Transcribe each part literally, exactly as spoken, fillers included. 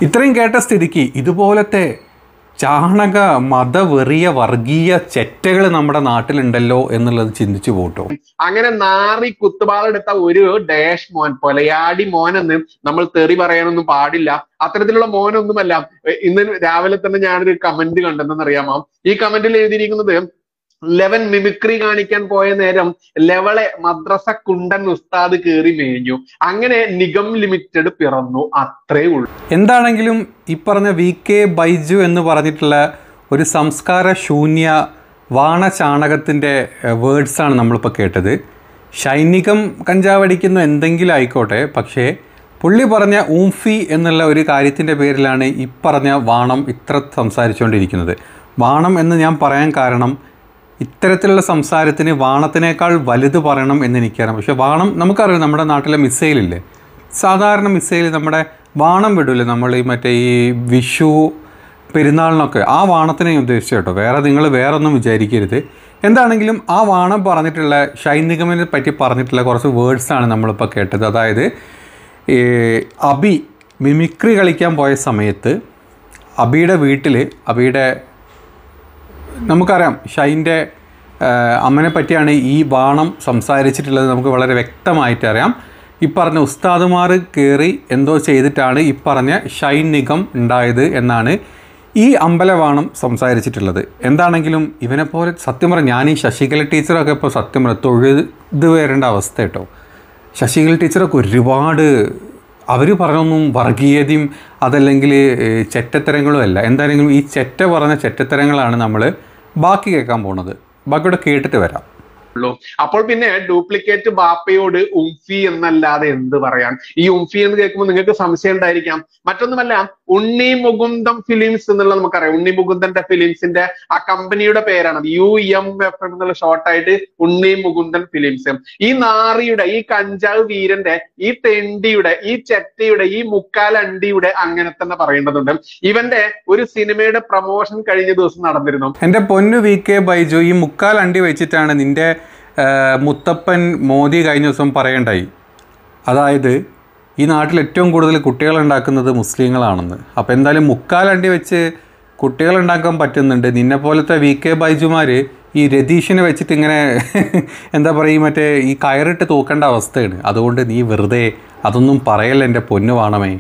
ഇത്രയും കേട്ട സ്ഥിതിക്ക് ഇതുപോലത്തെ ചാണക മതവെറിയ വർഗീയ ചെറ്റകൾ നമ്മുടെ നാട്ടിലുണ്ടല്ലോ എന്നുള്ളത് ചിന്തിച്ചു പോട്ടോ. അങ്ങനെ നാറി കുത്തുപാളെടുത്ത ഒരു ഡാഷ് മോൻ, കൊലയാടി മോനെന്ന് നമ്മൾ തെറി പറയാനൊന്നും പാടില്ല. അത്തരത്തിലുള്ള മോനൊന്നുമല്ല. ഇന്ന് രാവിലെ തന്നെ ഞാനൊരു കമന്റ് കണ്ടെന്നറിയാമോ? ഈ കമന്റിൽ എഴുതിയിരിക്കുന്നത്, ലെവൻ മിമിക്രി കാണിക്കാൻ പോയ നേരം ലെവളെ മദ്രസ കുണ്ടൻ ഉസ്താദ് കേറി മേഞ്ഞു. അങ്ങനെ നിഗം ലിമിറ്റഡ് പിറന്നു, അത്രേ ഉള്ളൂ. എന്താണെങ്കിലും ഈ പറഞ്ഞ വി കെ ബൈജു എന്ന് പറഞ്ഞിട്ടുള്ള ഒരു സംസ്കാര ശൂന്യ വാണചാണകത്തിൻ്റെ വേർഡ്സാണ് നമ്മളിപ്പോൾ കേട്ടത്. സൈനികം കഞ്ചാവടിക്കുന്ന എന്തെങ്കിലും ആയിക്കോട്ടെ, പക്ഷേ പുള്ളി പറഞ്ഞ ഊംഫി എന്നുള്ള ഒരു കാര്യത്തിൻ്റെ പേരിലാണ് ഈ പറഞ്ഞ വാണം ഇത്ര സംസാരിച്ചുകൊണ്ടിരിക്കുന്നത്. വാണം എന്ന് ഞാൻ പറയാൻ കാരണം, ഇത്തരത്തിലുള്ള സംസാരത്തിന് വാണത്തിനേക്കാൾ വലുത് പറയണം എന്ന് എനിക്കറിയാം. പക്ഷേ വാണം നമുക്കറിയാം, നമ്മുടെ നാട്ടിലെ മിസൈലില്ലേ, സാധാരണ മിസൈൽ നമ്മുടെ വാണം വിടില്ലേ നമ്മൾ ഈ മറ്റേ ഈ വിഷു പെരുന്നാളിനൊക്കെ, ആ വാണത്തിനെ ഉദ്ദേശിച്ചു കേട്ടോ, വേറെ നിങ്ങൾ വേറെ ഒന്നും വിചാരിക്കരുത്. എന്താണെങ്കിലും ആ വാണം പറഞ്ഞിട്ടുള്ള ഷൈൻ നിഗമിനെ പറ്റി പറഞ്ഞിട്ടുള്ള കുറച്ച് വേർഡ്സാണ് നമ്മളിപ്പോൾ കേട്ടത്. അതായത് അബി മിമിക്രി കളിക്കാൻ പോയ സമയത്ത് അബിയുടെ വീട്ടിൽ, അബിയുടെ നമുക്കറിയാം ഷൈൻ്റെ അമ്മനെ പറ്റിയാണ് ഈ വാണം സംസാരിച്ചിട്ടുള്ളത്, നമുക്ക് വളരെ വ്യക്തമായിട്ട് അറിയാം. ഈ പറഞ്ഞ ഉസ്താദുമാർ കയറി എന്തോ ചെയ്തിട്ടാണ് ഈ പറഞ്ഞ ഷൈൻ നിഗം ഉണ്ടായത് എന്നാണ് ഈ അമ്പലവാണം സംസാരിച്ചിട്ടുള്ളത്. എന്താണെങ്കിലും ഇവനെപ്പോലെ സത്യം പറഞ്ഞ ഞാൻ ഈ ശശികല ടീച്ചറൊക്കെ ഇപ്പോൾ സത്യം പറഞ്ഞ തൊഴുത് വരേണ്ട അവസ്ഥ കേട്ടോ. ശശികല ടീച്ചറൊക്കെ ഒരുപാട് അവർ പറഞ്ഞൊന്നും വർഗീയതയും അതല്ലെങ്കിൽ ചെറ്റത്തരങ്ങളും അല്ല. എന്തായാലും ഈ ചെറ്റ പറഞ്ഞ ചെറ്റത്തരങ്ങളാണ് നമ്മൾ ബാക്കി കേൾക്കാൻ പോണത്. ബാക്കിയോടെ കേട്ടിട്ട് വരാം. അപ്പോൾ പിന്നെ ഡ്യൂപ്ലിക്കേറ്റ് ബാപ്പയോട് ഉംഫി എന്നല്ലാതെ എന്ത് പറയാൻ? ഈ ഉംഫി എന്ന് കേൾക്കുമ്പോൾ നിങ്ങൾക്ക് സംശയം ഉണ്ടായിരിക്കാം. മറ്റൊന്നുമല്ല, ഉണ്ണി മുകുന്ദം ഫിലിംസ് എന്നുള്ള നമുക്കറിയാം. ഉണ്ണി മുകുന്ദന്റെ ഫിലിംസിന്റെ ആ കമ്പനിയുടെ പേരാണ് യു എം എഫ് എം എന്നുള്ള ഷോർട്ടായിട്ട് ഉണ്ണി മുകുന്ദൻ ഫിലിംസ്. ഈ നാറിയുടെ, ഈ കഞ്ചാവ് വീരന്റെ, ഈ തെണ്ടിയുടെ, ഈ ചെറ്റയുടെ, ഈ മുക്കാലണ്ടിയുടെ അങ്ങനെ തന്നെ പറയേണ്ടതുണ്ട്. ഇവന്റെ ഒരു സിനിമയുടെ പ്രൊമോഷൻ കഴിഞ്ഞ ദിവസം നടന്നിരുന്നു. എന്റെ പൊന്നു വി കെ ബൈജു, ഈ മുക്കാലണ്ടി വെച്ചിട്ടാണ് നിന്റെ മുത്തപ്പൻ മോദി കഴിഞ്ഞ ദിവസം പറയണ്ടായി. അതായത് ഈ നാട്ടിൽ ഏറ്റവും കൂടുതൽ കുട്ടികളുണ്ടാക്കുന്നത് മുസ്ലിങ്ങളാണെന്ന്. അപ്പോൾ എന്തായാലും മുക്കാലണ്ടി വെച്ച് കുട്ടികളുണ്ടാക്കാൻ പറ്റുന്നുണ്ട്. നിന്നെ പോലത്തെ വി കെ ബൈജുമാർ ഈ രതീഷിനെ വെച്ചിട്ട് ഇങ്ങനെ എന്താ പറയുക, മറ്റേ ഈ കയറിട്ട് തൂക്കേണ്ട അവസ്ഥയാണ്. അതുകൊണ്ട് നീ വെറുതെ അതൊന്നും പറയല്ല എൻ്റെ പൊന്നു വാണമേ.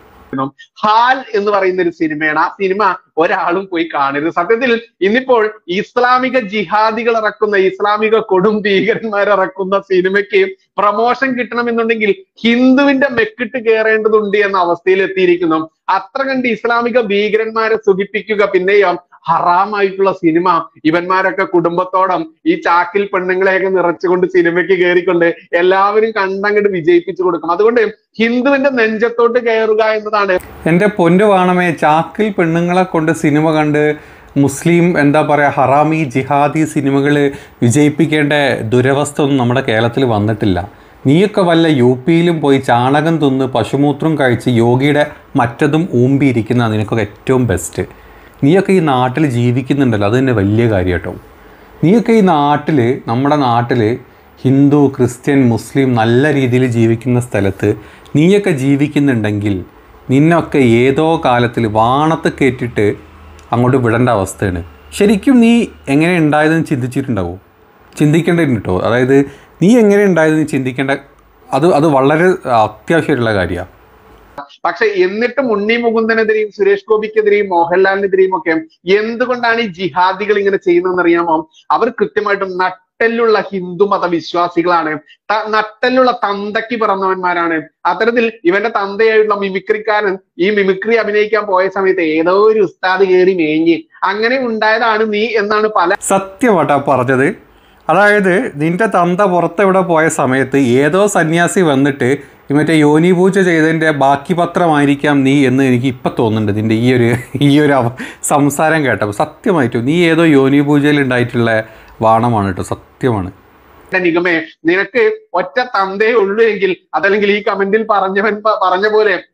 ഹാൽ എന്ന് പറയുന്ന ഒരു സിനിമയാണ്. ആ സിനിമ ഒരാളും പോയി കാണരുത്. സത്യത്തിൽ ഇന്നിപ്പോൾ ഇസ്ലാമിക ജിഹാദികൾ ഇറക്കുന്ന, ഇസ്ലാമിക കൊടും ഭീകരന്മാർ ഇറക്കുന്ന സിനിമയ്ക്ക് പ്രമോഷൻ കിട്ടണമെന്നുണ്ടെങ്കിൽ ഹിന്ദുവിന്റെ മെക്കിട്ട് കയറേണ്ടതുണ്ട് എന്ന അവസ്ഥയിൽ എത്തിയിരിക്കുന്നു. അത്ര കണ്ട് ഇസ്ലാമിക ഭീകരന്മാരെ സുഖിപ്പിക്കുക, പിന്നെയും ഹറാമായിട്ടുള്ള സിനിമ. ഇവന്മാരൊക്കെ കുടുംബത്തോളം ഈ ചാക്കിൽ പെണ്ണുങ്ങളെയൊക്കെ നിറച്ചുകൊണ്ട് സിനിമയ്ക്ക് കയറിക്കൊണ്ട് എല്ലാവരും കണ്ടങ്ങോട്ട് വിജയിപ്പിച്ചു കൊടുക്കും. അതുകൊണ്ട് ഹിന്ദുവിന്റെ നെഞ്ചത്തോട്ട് കയറുക എന്നതാണ്. എൻ്റെ പൊന്നു വാണമേ, ചാക്കിൽ പെണ്ണുങ്ങളെ കൊണ്ട് സിനിമ കണ്ട് മുസ്ലിം എന്താ പറയുക ഹറാമി ജിഹാദി സിനിമകൾ വിജയിപ്പിക്കേണ്ട ദുരവസ്ഥ ഒന്നും നമ്മുടെ കേരളത്തിൽ വന്നിട്ടില്ല. നീയൊക്കെ വല്ല യു പിയിലും പോയി ചാണകം തിന്ന് പശുമൂത്രം കഴിച്ച് യോഗിയുടെ മറ്റതും ഊമ്പിയിരിക്കുന്ന നിനക്കൊക്കെ ഏറ്റവും ബെസ്റ്റ്. നീയൊക്കെ ഈ നാട്ടിൽ ജീവിക്കുന്നുണ്ടല്ലോ, അത് തന്നെ വലിയ കാര്യം കേട്ടോ. നീയൊക്കെ ഈ നാട്ടിൽ, നമ്മുടെ നാട്ടിൽ ഹിന്ദു ക്രിസ്ത്യൻ മുസ്ലിം നല്ല രീതിയിൽ ജീവിക്കുന്ന സ്ഥലത്ത് നീയൊക്കെ ജീവിക്കുന്നുണ്ടെങ്കിൽ നിന്നൊക്കെ ഏതോ കാലത്തിൽ വാണത്ത് കയറ്റിട്ട് അങ്ങോട്ട് വിടേണ്ട അവസ്ഥയാണ്. ശരിക്കും നീ എങ്ങനെ ഉണ്ടായതെന്ന് ചിന്തിച്ചിട്ടുണ്ടാവും? ചിന്തിക്കേണ്ടതുണ്ട് കേട്ടോ. അതായത് നീ എങ്ങനെ ഉണ്ടായതെന്ന് ചിന്തിക്കേണ്ട, അത് അത് വളരെ അത്യാവശ്യമായിട്ടുള്ള കാര്യമാണ്. പക്ഷെ എന്നിട്ടും ഉണ്ണി മുകുന്ദനെതിരെയും സുരേഷ് ഗോപിക്കെതിരെയും മോഹൻലാലിനെതിരെയും ഒക്കെ എന്തുകൊണ്ടാണ് ഈ ജിഹാദികൾ ഇങ്ങനെ ചെയ്യുന്നതെന്ന് അറിയാമോ? അവർ കൃത്യമായിട്ടും നട്ടെല്ലുള്ള ഹിന്ദു മതവിശ്വാസികളാണ്, നട്ടെല്ലുള്ള തന്തയ്ക്ക് പിറന്നവന്മാരാണ്. അത്തരത്തിൽ ഇവന്റെ തന്തയായിട്ടുള്ള മിമിക്രിക്കാരൻ ഈ മിമിക്രി അഭിനയിക്കാൻ പോയ സമയത്ത് ഏതോ ഒരു ഉസ്താദ് കയറി മേഞ്ഞ് അങ്ങനെ ഉണ്ടായതാണ് നീ എന്നാണ് പല. സത്യമായിട്ടാ പറഞ്ഞത്. അതായത് നിന്റെ തന്ത പുറത്തെവിടെ പോയ സമയത്ത് ഏതോ സന്യാസി വന്നിട്ട് മറ്റേ യോനി പൂജ ചെയ്തതിൻ്റെ ബാക്കി പത്രമായിരിക്കാം നീ എന്ന് എനിക്ക് ഇപ്പം തോന്നുന്നുണ്ട് നിൻ്റെ ഈ ഒരു ഈ ഒരു സംസാരം കേട്ടപ്പോൾ. സത്യമായിട്ടും നീ ഏതോ യോനി പൂജയിൽ ഉണ്ടായിട്ടുള്ള വാണമാണ് കേട്ടോ, സത്യമാണ്. നിഗമേ, നിനക്ക് ഒറ്റ തന്തേ ഉള്ളൂ എങ്കിൽ, അതല്ലെങ്കിൽ ഈ കമന്റിൽ പറഞ്ഞവൻ പറഞ്ഞ പോലെ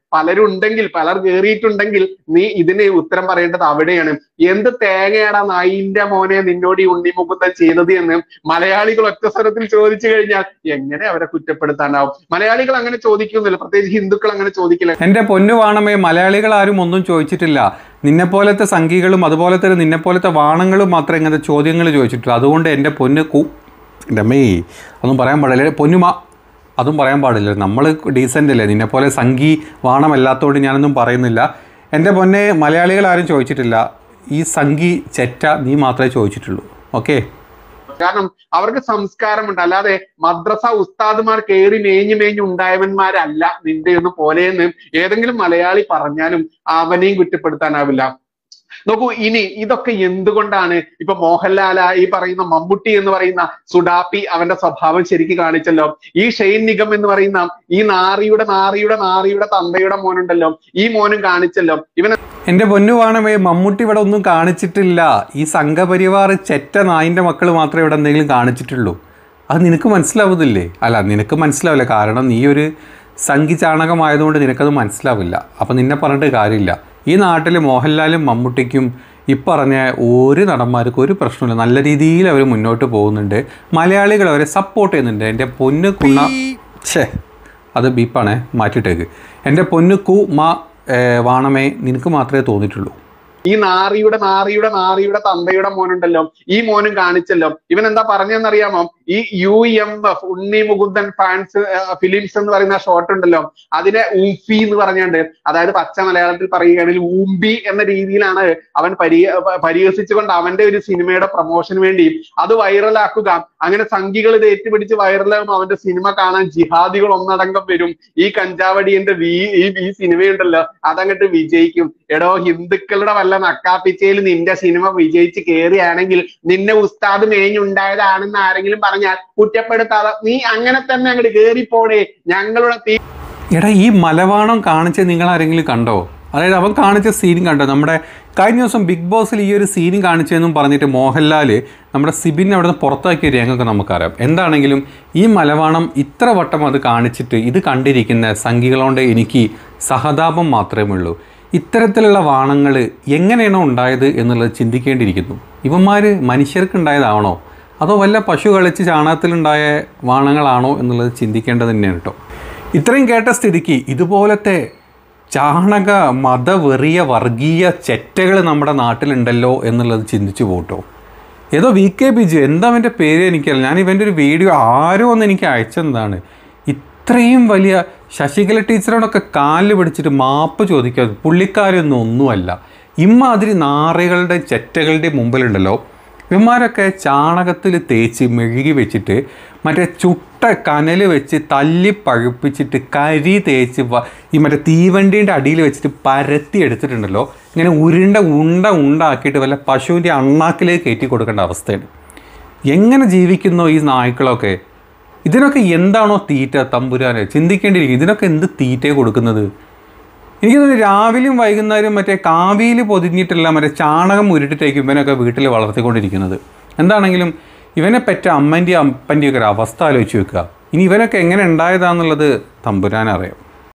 പലരും ഉണ്ടെങ്കിൽ, പലർ കയറിയിട്ടുണ്ടെങ്കിൽ നീ ഇതിന് ഉത്തരം പറയേണ്ടത് അവിടെയാണ്. എന്ത് തേങ്ങയാടാ നായിന്റെ മോനെ നിന്നോട് ഈ ഉണ്ണിമുകുന്ദൻ ചെയ്തത് എന്ന് മലയാളികൾ ഒറ്റ സ്വരത്തിൽ ചോദിച്ചു കഴിഞ്ഞാൽ എങ്ങനെ അവരെ കുറ്റപ്പെടുത്താനാവും? മലയാളികൾ അങ്ങനെ ചോദിക്കുന്നില്ല, പ്രത്യേകിച്ച് ഹിന്ദുക്കൾ അങ്ങനെ ചോദിക്കില്ല. എന്റെ പൊന്നു വാണമേ, മലയാളികൾ ആരും ഒന്നും ചോദിച്ചിട്ടില്ല. നിന്നെപ്പോലത്തെ സംഘികളും അതുപോലെ തന്നെ നിന്നെപ്പോലത്തെ വാണങ്ങളും മാത്രമേ ഇങ്ങനത്തെ ചോദ്യങ്ങൾ ചോദിച്ചിട്ടുള്ളൂ. അതുകൊണ്ട് എൻ്റെ പൊന്ന് കൂ എൻ്റെ അമ്മേ ഒന്നും പറയാൻ പാടില്ല. പൊന്നുമ അതും പറയാൻ പാടില്ല. നമ്മൾ ഡീസൻ്റ് അല്ലേ. നിന്നെപ്പോലെ സംഘി വാണമല്ലാത്തതുകൊണ്ട് ഞാനൊന്നും പറയുന്നില്ല. എൻ്റെ പൊന്നെ, മലയാളികൾ ആരും ചോദിച്ചിട്ടില്ല. ഈ സംഘി ചെറ്റ നീ മാത്രമേ ചോദിച്ചിട്ടുള്ളൂ. ഓക്കെ, കാരണം അവർക്ക് സംസ്കാരമുണ്ട്. അല്ലാതെ മദ്രസ ഉസ്താദുമാർ കയറി മേഞ്ഞു മേഞ്ഞു ഉണ്ടായവന്മാരല്ല നിന്റെ ഒന്നും പോലെയെന്ന് ഏതെങ്കിലും മലയാളി പറഞ്ഞാലും അവനെയും കുറ്റപ്പെടുത്താനാവില്ല. നോക്കൂ, ഇനി ഇതൊക്കെ എന്തുകൊണ്ടാണ് ഇപ്പൊ മോഹൻലാല ഈ പറയുന്ന മമ്മൂട്ടി എന്ന് പറയുന്ന സുഡാപ്പി അവന്റെ സ്വഭാവം ശരിക്ക് കാണിച്ചല്ലോ. ഈ ഷെയ്ൻ നിഗം എന്ന് പറയുന്ന ഈ നാറിയുടെ നാറിയുടെ നാറിയുടെ തന്തയുടെ മോനുണ്ടല്ലോ, ഈ മോനും കാണിച്ചല്ലോ. ഇവൻ എൻ്റെ പൊന്നുവാണമേ, മമ്മൂട്ടി ഇവിടെ ഒന്നും കാണിച്ചിട്ടില്ല. ഈ സംഘപരിവാർ ചെറ്റ നായിൻ്റെ മക്കൾ മാത്രമേ ഇവിടെ എന്തെങ്കിലും കാണിച്ചിട്ടുള്ളൂ. അത് നിനക്ക് മനസ്സിലാവുന്നില്ലേ? അല്ല, നിനക്ക് മനസ്സിലാവില്ല. കാരണം നീ ഒരു സംഘി ചാണകമായതുകൊണ്ട് നിനക്കത് മനസ്സിലാവില്ല. അപ്പം നിന്നെ പറഞ്ഞിട്ട് കാര്യമില്ല. ഈ നാട്ടിൽ മോഹൻലാലും മമ്മൂട്ടിക്കും ഇപ്പറഞ്ഞ ഒരു നടന്മാർക്കും ഒരു പ്രശ്നമില്ല. നല്ല രീതിയിൽ അവർ മുന്നോട്ട് പോകുന്നുണ്ട്. മലയാളികൾ അവരെ സപ്പോർട്ട് ചെയ്യുന്നുണ്ട്. എൻ്റെ പൊന്നു കുണ്ണ ഛേ അത് ബീപ്പാണേ, മാറ്റിയിട്ടേക്ക്. എൻ്റെ പൊന്നു കു മാ വാണമേ, നിനക്ക് മാത്രമേ തോന്നിയിട്ടുള്ളൂ. ഈ നാറിയുടെ നാറിയുടെ നാറിയുടെ തന്തയുടെ മോനുണ്ടല്ലോ, ഈ മോനും കാണിച്ചല്ലോ. ഇവൻ എന്താ പറഞ്ഞെന്നറിയാമോ? ഈ U M F Unni Mukundan fans films എന്ന് പറയുന്ന ഷോട്ട് ഉണ്ടല്ലോ, അതിനെ ഊംഫി എന്ന് പറഞ്ഞുണ്ട്. അതായത് പച്ച മലയാളത്തിൽ പറയുകയാണെങ്കിൽ ഊമ്പി എന്ന രീതിയിലാണ് അവൻ പരി പരിഹസിച്ചുകൊണ്ട് അവന്റെ ഒരു സിനിമയുടെ പ്രൊമോഷന് വേണ്ടി അത് വൈറലാക്കുക. അങ്ങനെ സംഘികൾ ഇത് ഏറ്റുപിടിച്ച് വൈറലാകും. അവന്റെ സിനിമ കാണാൻ ജിഹാദികൾ ഒന്നടങ്കം വരും. ഈ കഞ്ചാവടിയന്റെ വീ ഈ സിനിമയുണ്ടല്ലോ അതങ്ങട്ട് വിജയിക്കും. എടോ, ഹിന്ദുക്കളുടെ വല്ല നക്കാപ്പിച്ചയിൽ നിന്റെ സിനിമ വിജയിച്ച് കയറിയാണെങ്കിൽ നിന്നെ ഉസ്താദ് മേഞ്ഞുണ്ടായതാണെന്ന് ആരെങ്കിലും പറഞ്ഞാൽ കുറ്റപ്പെടുത്താതെ നീ അങ്ങനെ തന്നെ അങ്ങോട്ട് കയറിപ്പോടേ. ഞങ്ങളുടെ എടാ, ഈ മലവാണം കാണിച്ച് നിങ്ങൾ ആരെങ്കിലും കണ്ടോ? അതായത് അവൻ കാണിച്ച സീൻ കണ്ടോ? നമ്മുടെ കഴിഞ്ഞ ദിവസം ബിഗ് ബോസിൽ ഈ ഒരു സീൻ കാണിച്ചതെന്നും പറഞ്ഞിട്ട് മോഹൻലാൽ നമ്മുടെ സിബിനെ അവിടെ നിന്ന് പുറത്താക്കിയ രംഗമൊക്കെ നമുക്കറിയാം. എന്താണെങ്കിലും ഈ മലവാണം ഇത്ര വട്ടം അത് കാണിച്ചിട്ട് ഇത് കണ്ടിരിക്കുന്ന സംഘികളോണ്ട് എനിക്ക് സഹതാപം മാത്രമേ ഉള്ളൂ. ഇത്തരത്തിലുള്ള വാണങ്ങൾ എങ്ങനെയാണോ ഉണ്ടായത് എന്നുള്ളത് ചിന്തിക്കേണ്ടിയിരിക്കുന്നു. ഇവന്മാർ മനുഷ്യർക്കുണ്ടായതാണോ അതോ വല്ല പശു കളിച്ച് ചാണകത്തിലുണ്ടായ വാണങ്ങളാണോ എന്നുള്ളത് ചിന്തിക്കേണ്ടത് തന്നെയാണ് കേട്ടോ. ഇത്രയും കേട്ട സ്ഥിതിക്ക് ഇതുപോലത്തെ ചാണക മതവെറിയ വർഗീയ ചെറ്റകൾ നമ്മുടെ നാട്ടിലുണ്ടല്ലോ എന്നുള്ളത് ചിന്തിച്ചു പോട്ടോ. ഏതോ വി കെ ബിജു, എന്താ അവൻ്റെ പേര് എനിക്കറിയില്ല. ഞാൻ ഇവൻ്റെ ഒരു വീഡിയോ ആരോ ഒന്ന് എനിക്ക് അയച്ചെന്താണ്. ഇത്രയും വലിയ ശശികല ടീച്ചറോടൊക്കെ കാലിൽ പിടിച്ചിട്ട് മാപ്പ് ചോദിക്കാതെ പുള്ളിക്കാരൊന്നും ഒന്നുമല്ല. ഇമ്മാതിരി നാറികളുടെ ചെറ്റകളുടെ മുമ്പിലുണ്ടല്ലോ ഇവന്മാരൊക്കെ ചാണകത്തിൽ തേച്ച് മെഴുകി വെച്ചിട്ട് മറ്റേ ചുട്ട കനൽ വെച്ച് തല്ലി പഴുപ്പിച്ചിട്ട് കരി തേച്ച് ഈ മറ്റേ തീവണ്ടീൻ്റെ അടിയിൽ വെച്ചിട്ട് പരത്തി എടുത്തിട്ടുണ്ടല്ലോ. ഇങ്ങനെ ഉരുണ്ട ഉണ്ട ഉണ്ടാക്കിയിട്ട് വല്ല പശുവിൻ്റെ അണ്ണാക്കിലേക്ക് കയറ്റി കൊടുക്കേണ്ട അവസ്ഥയാണ്. എങ്ങനെ ജീവിക്കുന്നോ ഈ നായ്ക്കളൊക്കെ? ഇതിനൊക്കെ എന്താണോ തീറ്റ തമ്പുരാനെ ചിന്തിക്കേണ്ടിയിരിക്കും. ഇതിനൊക്കെ എന്ത് തീറ്റയെ കൊടുക്കുന്നത്? എനിക്ക് തോന്നുന്നു രാവിലെയും വൈകുന്നേരം മറ്റേ കാവിയിൽ പൊതിഞ്ഞിട്ടുള്ള മറ്റേ ചാണകം ഉരുട്ടിട്ടേക്കും ഇവനൊക്കെ വീട്ടിൽ വളർത്തിക്കൊണ്ടിരിക്കുന്നത്. എന്താണെങ്കിലും ഇവനെ പെറ്റ അമ്മൻ്റെയും അപ്പൻ്റെയും ഒക്കെ ഒരു അവസ്ഥ ആലോചിച്ച് വെക്കുക. ഇനി ഇവനൊക്കെ എങ്ങനെ ഉണ്ടായതാണെന്നുള്ളത് തമ്പുരാനറിയാം.